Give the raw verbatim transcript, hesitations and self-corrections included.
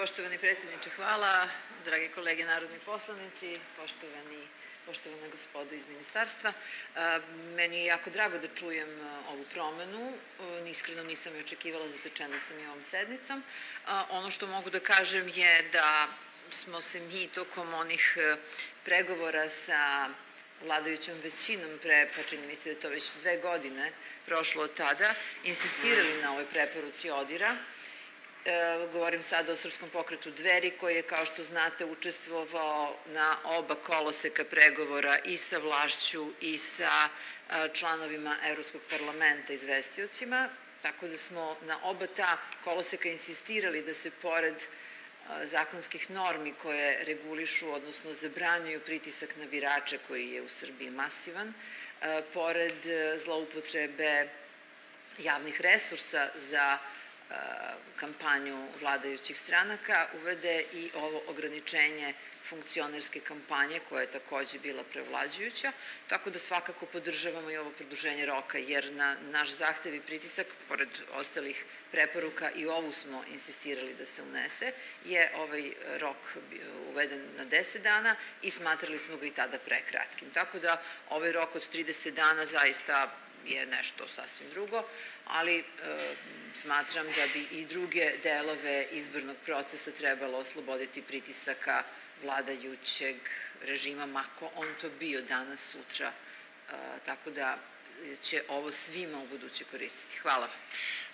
Poštovani predsjedniče, hvala. Dragi kolege narodni poslanici, poštovani poštovana gospodo iz ministarstva. Meni je jako drago da čujem ovu promenu. Iskreno nisam je očekivala, zatečena sam i ovom sednicom. Ono što mogu da kažem je da smo se mi tokom onih pregovora sa vladajućom većinom pre, pa čini mi se da je to već dve godine prošlo od tada, insistirali na ovoj preporuci ODIHR-a. Govorim sada o Srpskom pokretu Dveri, koji je, kao što znate, učestvovao na oba koloseka pregovora i sa vlašću i sa članovima Evropskog parlamenta, izvestiocima, tako da smo na oba ta koloseka insistirali da se pored zakonskih normi koje regulišu, odnosno zabranjuju pritisak na birače koji je u Srbiji masivan, pored zloupotrebe javnih resursa za kampanju vladajućih stranaka, uvede i ovo ograničenje funkcionerske kampanje, koja je takođe bila prevlađujuća, tako da svakako podržavamo i ovo produženje roka, jer na naš zahtev i pritisak, pored ostalih preporuka, i ovu smo insistirali da se unese, je ovaj rok uveden na deset dana i smatrali smo ga i tada prekratkim. Tako da ovaj rok od trideset dana zaista je nešto sasvim drugo, ali smatram da bi i druge delove izbornog procesa trebalo osloboditi pritisaka vladajućeg režima, mako on to bio danas, sutra, tako da će ovo svima u buduće koristiti. Hvala.